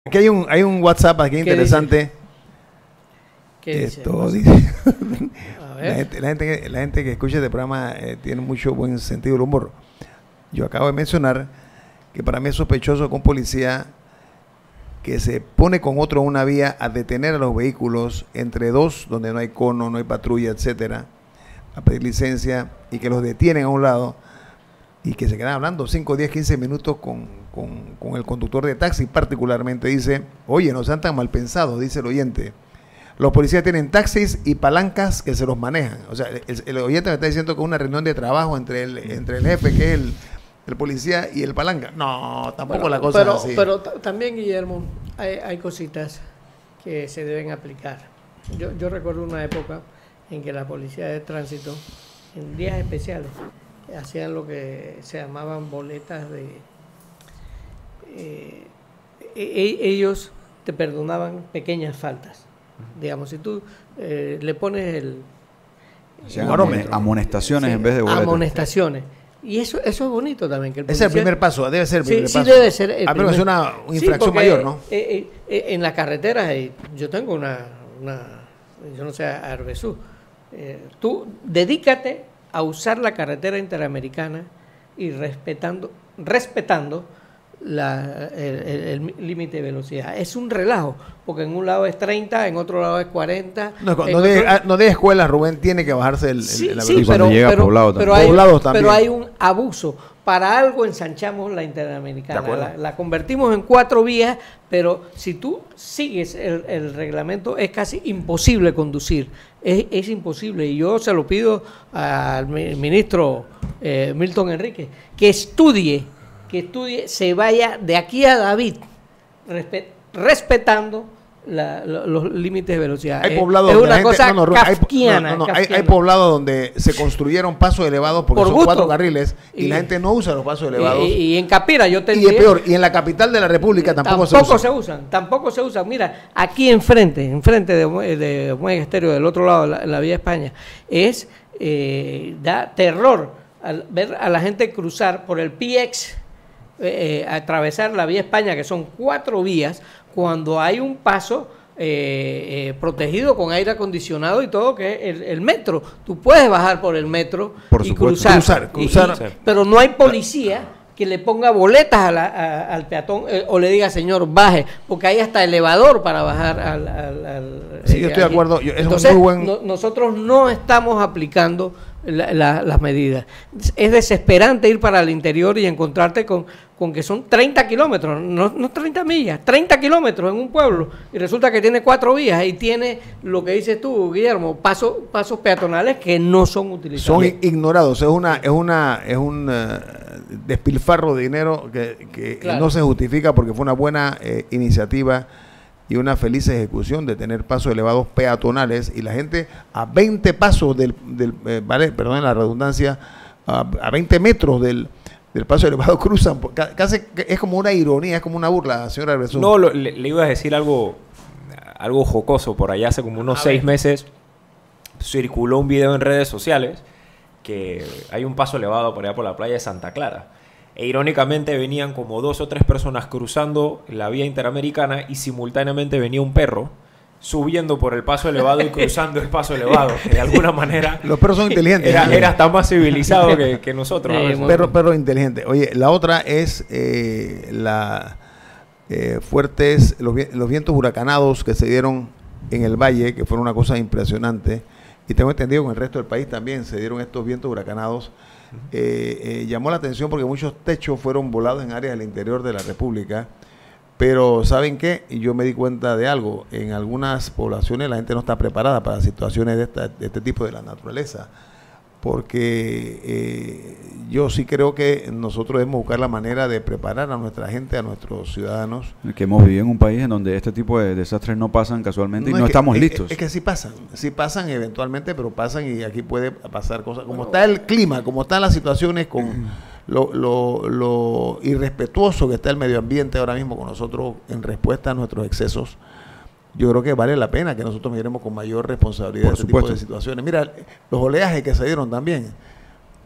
Aquí hay un WhatsApp aquí interesante. ¿Qué dice? Esto dice. A ver. La gente que escucha este programa tiene mucho buen sentido del humor. Yo acabo de mencionar que para mí es sospechoso que un policía que se pone con otro en una vía a detener a los vehículos entre dos, donde no hay cono, no hay patrulla, etcétera, a pedir licencia y que los detienen a un lado y que se quedan hablando 5, 10, 15 minutos con el conductor de taxi, particularmente dice, oye, no sean tan mal pensados, dice el oyente. Los policías tienen taxis y palancas que se los manejan. O sea, el oyente me está diciendo que es una reunión de trabajo entre el jefe, que es el policía, y el palanca. No, tampoco Bueno, la cosa es así. Pero también, Guillermo, hay cositas que se deben aplicar. Yo recuerdo una época en que la policía de tránsito, en días especiales, hacían lo que se llamaban boletas de... ellos te perdonaban pequeñas faltas. Digamos, si tú le pones amonestaciones, sí, en vez de boletas. Amonestaciones. Y eso es bonito también. Que el policía, es el primer paso, debe ser el primer paso. Sí, debe ser el primer. Es una infracción mayor, ¿no? En las carreteras, yo tengo una yo no sé, Arbesú. Tú dedícate a usar la carretera interamericana y respetando el límite de velocidad. Es un relajo, porque en un lado es 30, en otro lado es 40. No de escuela, Rubén tiene que bajarse la velocidad. Pero hay un abuso. Para algo ensanchamos la interamericana, la convertimos en 4 vías, pero si tú sigues el reglamento es casi imposible conducir, es imposible. Y yo se lo pido al ministro Milton Enrique, que estudie, se vaya de aquí a David, respetando los límites de velocidad. Hay poblados es una cosa kafkiana. Hay poblados donde se construyeron pasos elevados porque son 4 carriles y la gente no usa los pasos elevados. Y en Capira yo te Y es peor, y en la capital de la República tampoco se usan. Mira, aquí enfrente de Muelle Estéreo, del otro lado, la Vía España, da terror al ver a la gente cruzar por el PX, atravesar la Vía España, que son 4 vías, cuando hay un paso protegido con aire acondicionado y todo, que es el metro. Tú puedes bajar por el metro y cruzar. Pero no hay policía que le ponga boletas al peatón o le diga, señor, baje, porque hay hasta elevador para bajar sí, yo estoy de acuerdo. Entonces, nosotros no estamos aplicando las medidas. Es desesperante ir para el interior y encontrarte con que son 30 kilómetros, no 30 millas, 30 kilómetros en un pueblo, y resulta que tiene 4 vías y tiene lo que dices tú, Guillermo, pasos peatonales que no son utilizados. Son ignorados, es un despilfarro de dinero que claro, no se justifica porque fue una buena iniciativa y una feliz ejecución de tener pasos elevados peatonales y la gente a 20 pasos perdón la redundancia, a 20 metros del paso elevado cruzan, casi es como una ironía, es como una burla, señora Arbesú. No, le iba a decir algo jocoso. Por allá hace como unos 6 meses circuló un video en redes sociales que hay un paso elevado por allá por la playa de Santa Clara. E irónicamente venían como 2 o 3 personas cruzando la vía interamericana y simultáneamente venía un perro subiendo por el paso elevado y cruzando el paso elevado, que de alguna manera los perros son inteligentes, era hasta más civilizado que nosotros. Perro inteligente. Oye, la otra es fuertes los vientos huracanados que se dieron en el valle, que fueron una cosa impresionante, y tengo entendido que en el resto del país también se dieron estos vientos huracanados. Llamó la atención porque muchos techos fueron volados en áreas del interior de la República. Pero ¿saben qué? Yo me di cuenta de algo. En algunas poblaciones la gente no está preparada para situaciones de este tipo de la naturaleza. Porque yo sí creo que nosotros debemos buscar la manera de preparar a nuestra gente, a nuestros ciudadanos. Que hemos vivido en un país en donde este tipo de desastres no pasan casualmente y no estamos listos. Es que sí pasan eventualmente, pero pasan y aquí puede pasar cosas. Como está el clima, como están las situaciones con lo irrespetuoso que está el medio ambiente ahora mismo con nosotros en respuesta a nuestros excesos, yo creo que vale la pena que nosotros miremos con mayor responsabilidad este tipo de situaciones. Mira, los oleajes que se dieron también.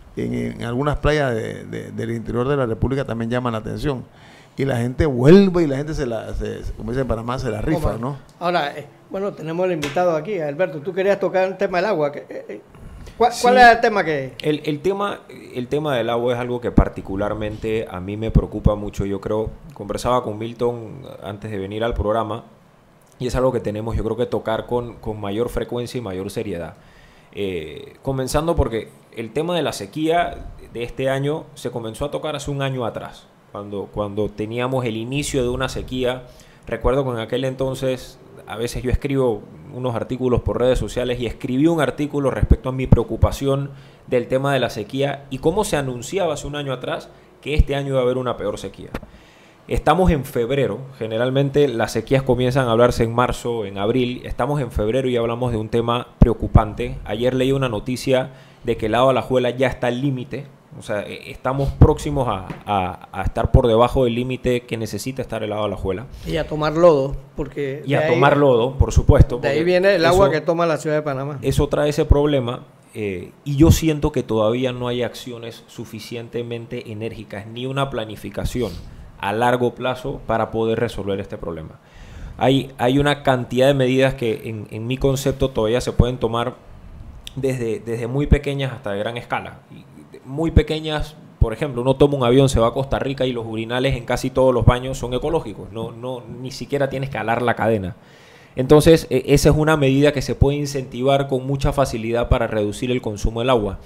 en algunas playas del interior de la República también llaman la atención. Y la gente vuelve y la gente como dice en Panamá, se la rifa, ¿no? Ahora, bueno, tenemos el invitado aquí, Alberto. Tú querías tocar el tema del agua. ¿Cuál es el tema que...? El tema del agua es algo que particularmente a mí me preocupa mucho. Yo creo, conversaba con Milton antes de venir al programa, y es algo que tenemos, yo creo, que tocar con mayor frecuencia y mayor seriedad. Comenzando porque el tema de la sequía de este año se comenzó a tocar hace un año atrás, cuando teníamos el inicio de una sequía. Recuerdo que en aquel entonces, a veces yo escribo unos artículos por redes sociales y escribí un artículo respecto a mi preocupación del tema de la sequía y cómo se anunciaba hace un año atrás que este año iba a haber una peor sequía. Estamos en febrero, generalmente las sequías comienzan a hablarse en marzo, en abril. Estamos en febrero y hablamos de un tema preocupante. Ayer leí una noticia de que el lago Alajuela ya está al límite. O sea, estamos próximos a estar por debajo del límite que necesita estar el lago Alajuela. Y a tomar lodo, porque... Y a tomar lodo, por supuesto. De ahí viene el agua que toma la ciudad de Panamá. Eso trae ese problema. Y yo siento que todavía no hay acciones suficientemente enérgicas, ni una planificación a largo plazo para poder resolver este problema. Hay una cantidad de medidas que en mi concepto todavía se pueden tomar desde muy pequeñas hasta de gran escala. Muy pequeñas, por ejemplo, uno toma un avión, se va a Costa Rica y los urinales en casi todos los baños son ecológicos, ni siquiera tienes que alar la cadena. Entonces, esa es una medida que se puede incentivar con mucha facilidad para reducir el consumo del agua.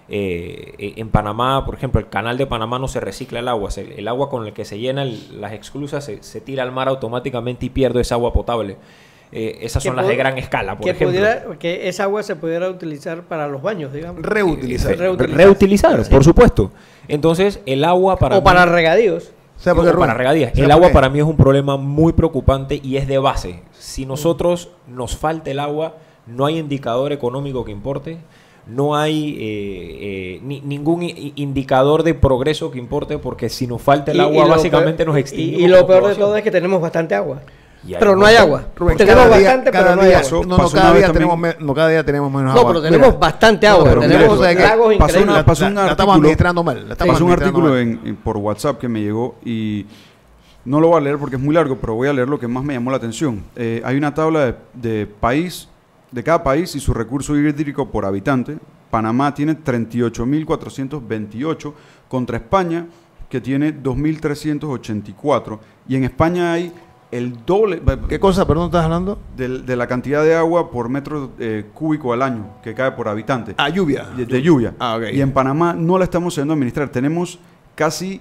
En Panamá, por ejemplo, el canal de Panamá no se recicla el agua. El agua con el que se llenan las esclusas se tira al mar automáticamente y pierde esa agua potable. Esas son las de gran escala, por ejemplo. Que esa agua se pudiera utilizar para los baños, digamos. Reutilizar, por supuesto. Entonces, el agua para... O para regadíos. Para regadías. El agua para mí es un problema muy preocupante y es de base. Si nosotros nos falta el agua, no hay indicador económico que importe, no hay ningún indicador de progreso que importe, porque si nos falta el agua, básicamente nos extinguimos. Y lo peor de todo es que tenemos bastante agua. Pero no hay agua. Rubén, tenemos bastante, pero no hay agua. Cada día tenemos menos agua. No, pero tenemos bastante agua. Tenemos lagos increíbles. La estamos administrando mal. Pasó un artículo por WhatsApp que me llegó y no lo voy a leer porque es muy largo, pero voy a leer lo que más me llamó la atención. Hay una tabla de cada país y su recurso hídrico por habitante. Panamá tiene 38.428 contra España, que tiene 2.384. Y en España hay el doble... ¿Qué cosa, perdón, estás hablando? De la cantidad de agua por metro cúbico al año que cae por habitante. Lluvia. De lluvia. Okay. Y en Panamá no la estamos sabiendo administrar. Tenemos casi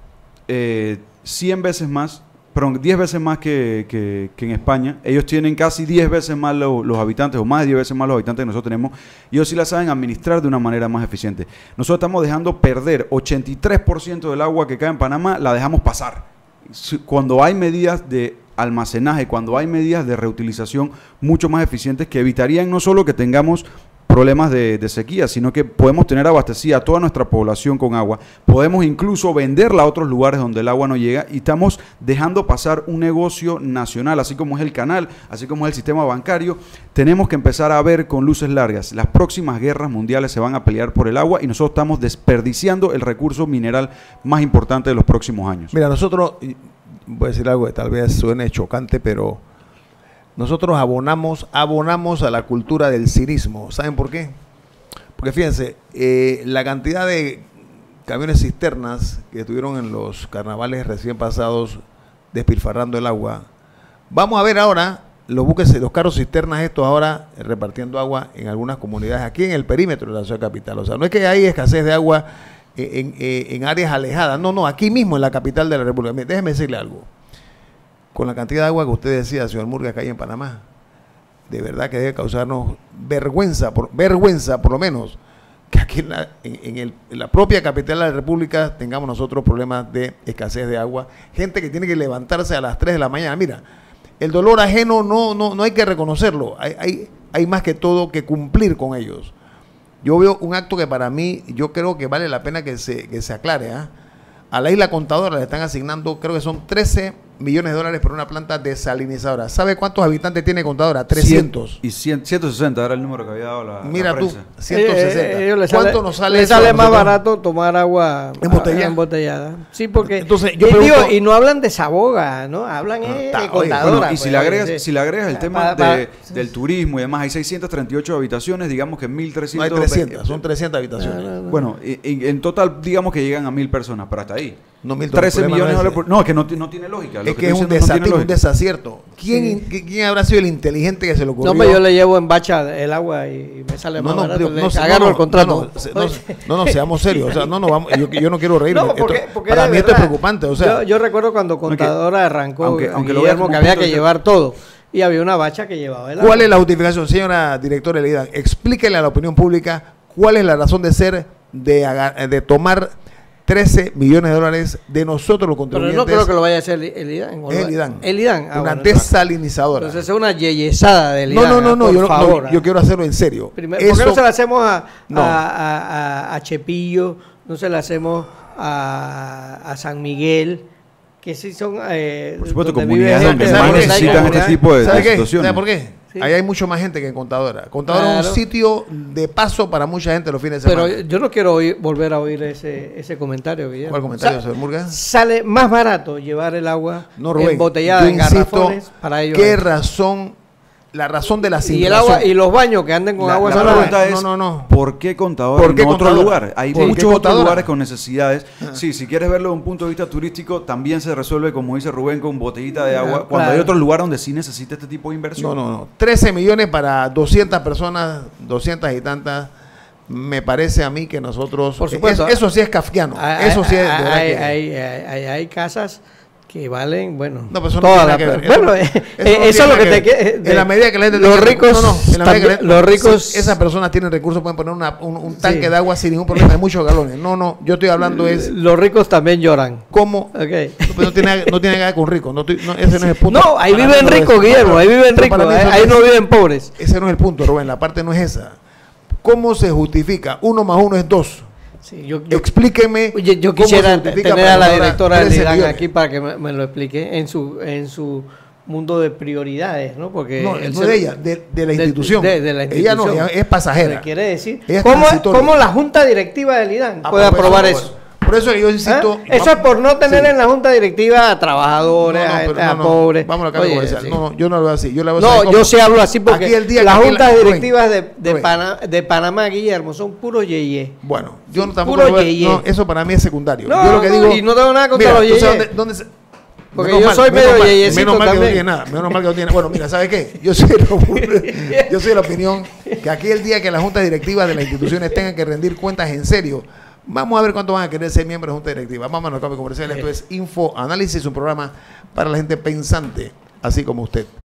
100 veces más, perdón, 10 veces más que en España. Ellos tienen casi 10 veces más los habitantes, o más de 10 veces más los habitantes que nosotros tenemos. Y ellos sí la saben administrar de una manera más eficiente. Nosotros estamos dejando perder 83% del agua que cae en Panamá, la dejamos pasar. Cuando hay medidas de almacenaje, cuando hay medidas de reutilización mucho más eficientes que evitarían no solo que tengamos problemas de sequía, sino que podemos tener abastecida a toda nuestra población con agua, podemos incluso venderla a otros lugares donde el agua no llega y estamos dejando pasar un negocio nacional, así como es el canal, así como es el sistema bancario. Tenemos que empezar a ver con luces largas. Las próximas guerras mundiales se van a pelear por el agua y nosotros estamos desperdiciando el recurso mineral más importante de los próximos años. Mira, nosotros, voy a decir algo que tal vez suene chocante, pero nosotros abonamos a la cultura del cinismo. ¿Saben por qué? Porque fíjense, la cantidad de camiones cisternas que estuvieron en los carnavales recién pasados despilfarrando el agua. Vamos a ver ahora los carros cisternas estos ahora repartiendo agua en algunas comunidades aquí en el perímetro de la ciudad capital. O sea, no es que hay escasez de agua en áreas alejadas. No, aquí mismo en la capital de la República. Déjeme decirle algo. Con la cantidad de agua que usted decía, señor Murga, que hay en Panamá, de verdad que debe causarnos vergüenza por lo menos, que aquí en la propia capital de la República tengamos nosotros problemas de escasez de agua. Gente que tiene que levantarse a las 3 de la mañana. Mira, el dolor ajeno no hay que reconocerlo. Hay más que todo que cumplir con ellos. Yo veo un acto que para mí, yo creo que vale la pena que se aclare. A la isla Contadora le están asignando, creo que son 13 millones de dólares por una planta desalinizadora. ¿Sabe cuántos habitantes tiene Contadora? 300. Y 160 era el número que había dado Mira la tú, prensa. 160. ¿Cuánto nos sale le eso sale a más nosotros? barato tomar agua Embotellada. Sí, porque Entonces, yo digo, pregunto- y no hablan de Saboga, ¿no? Hablan de oye, Contadora. Bueno, y si pues, le agregas el tema para- del turismo y demás, hay 638 habitaciones, digamos que 1.300. No hay 300, son 300 habitaciones. Bueno, y en total, digamos que llegan a 1.000 personas, pero hasta ahí. No, Milton, 13 el problema millones de no es dólares. No, es que no tiene lógica. Lo Es que que es estoy un diciendo no tiene desatino, un lógica. desacierto. ¿Quién habrá sido el inteligente que se le ocurrió? No, pero yo le llevo en bacha el agua y me sale más barato. Agarro el contrato. No, seamos serios. O sea, vamos, yo no quiero reírme. No, porque Esto- de para mí esto es verdad, preocupante. O sea, yo recuerdo cuando Contadora arrancó, aunque lo veas Guillermo, como que había punto que de- llevar todo. Y había una bacha que llevaba el agua. ¿cuál es la justificación, señora directora del IDAN? Explíquele a la opinión pública cuál es la razón de ser de tomar 13 millones de dólares de nosotros los Pero contribuyentes. no creo que lo vaya a hacer el IDAN. Es el IDAN. El IDAN. Una bueno, desalinizadora. entonces es una yeyesada del IDAN. No, por favor. yo quiero hacerlo en serio. Primero, ¿por qué no se la hacemos No. a Chepillo? No se la hacemos a San Miguel, que sí son... Por supuesto, donde comunidades vive donde gente, más donde hay necesitan comunidad. este tipo de ¿Sabe qué? situaciones. ¿Sabe por qué? Sí. Ahí hay mucho más gente que en Contadora. Contadora es Claro. un sitio de paso para mucha gente los fines de semana. Pero yo no quiero volver a oír ese comentario, Guillermo. ¿Cuál comentario, Sa- señor Murga? Sale más barato llevar el agua No, Rubén. embotellada yo en insisto, garrafones para ellos. ¿qué razón? La razón de la Y el agua y los baños que anden con agua La salada. pregunta es, no. ¿por qué Contadora ¿Por qué y no otro Contadora? lugar? Hay ¿Por qué muchos otros Contadora? lugares con necesidades. Sí, si quieres verlo desde un punto de vista turístico, también se resuelve, como dice Rubén, con botellita de agua. Cuando hay claro. otro lugar donde sí necesita este tipo de inversión. No. 13 millones para 200 personas, 200 y tantas. Me parece a mí que nosotros... Por supuesto. Eso sí es kafkiano. Eso sí es... de verdad que- Hay casas que valen, bueno, No, pero eso no toda tiene la nada que ver. bueno, no eso tiene es lo nada que te ver. En la medida que la gente los tenga- ricos en la medida que también- los ricos si esas personas tienen recursos, pueden poner un tanque Sí. de agua sin ningún problema, hay muchos galones. No, yo estoy hablando es los ricos también lloran. cómo... Okay. No tiene nada que ver con rico. Ese no es el punto. No, ahí Para mí viven no es ricos, eso. Guillermo, ahí viven Pero ricos, para mí eso ahí es- no viven pobres. Ese no es el punto, Rubén. La parte no es esa. ¿Cómo se justifica? 1 más 1 es 2. Sí, yo Explíqueme. Oye, yo cómo quisiera se justifica tener para a la Contadora directora del 13 IDAN millones. aquí para que me lo explique en su mundo de prioridades, ¿no? Porque No, él no se- de ella, de la institución. de la institución. Ella no, ella es pasajera. Le quiere decir Ella es ¿cómo transitoria. la junta directiva del IDAN Ah, puede por aprobar eso. eso? Por eso que yo insisto. ¿Ah? Eso es por no tener Sí. en la junta directiva a trabajadores, a pobres. Vamos a la cara Oye, comercial. sí. No, yo no lo veo así. Yo lo veo No, así como- yo sí hablo así porque Aquí el día las que aquí juntas Rubén, directivas Rubén. de Panamá, Guillermo, son puros yeye. Bueno, yo no tampoco Puro lo veo- yeye. no, eso para mí es secundario. No, yo lo que no, digo, y no tengo nada contra mira, los ¿tú sabes yeye. dónde se- Porque menos yo mal, soy menos medio mal, yeyecito menos mal que no también. tiene nada. Menos mal que no tiene. Bueno, mira, ¿sabes qué? Yo soy de la opinión que aquí el día que las juntas directivas de las instituciones tengan que rendir cuentas en serio, vamos a ver cuánto van a querer ser miembros de junta directiva. Vamos a los cambios comerciales. Esto es Info Análisis, un programa para la gente pensante, así como usted.